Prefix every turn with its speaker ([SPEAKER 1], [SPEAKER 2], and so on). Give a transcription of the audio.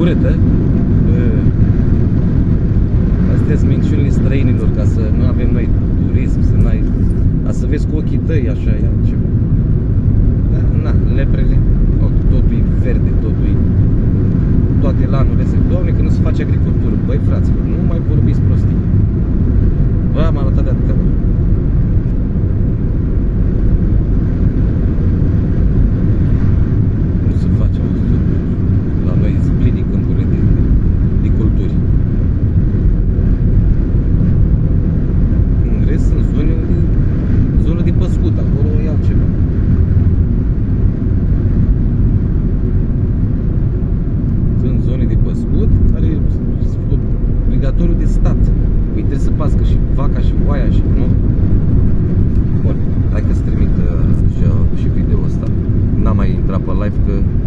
[SPEAKER 1] urâtă. Astea sunt minciunile străinilor, ca să nu avem noi turism, să n-ai, ca să vezi cu ochii tăi așa, ia ceva. Dar, na, leprele, totul e verde, totul e, toate lanurile astea. Doamne, că nu se face agricultură. Băi, fraților, nu mai vorbiți prostii. Bă, am arătat de atâtea ori. Nu se face agricultură. La noi sunt pline câmpurile de culturi. În rest sunt zone de păscut, acolo iau ceva. Sunt zone de păscut care sunt obligatoriu de stat. Păi trebuie să pască și vaca și oaia și nu? Bun, hai că-ți trimit și video ăsta. N-am mai intrat pe live că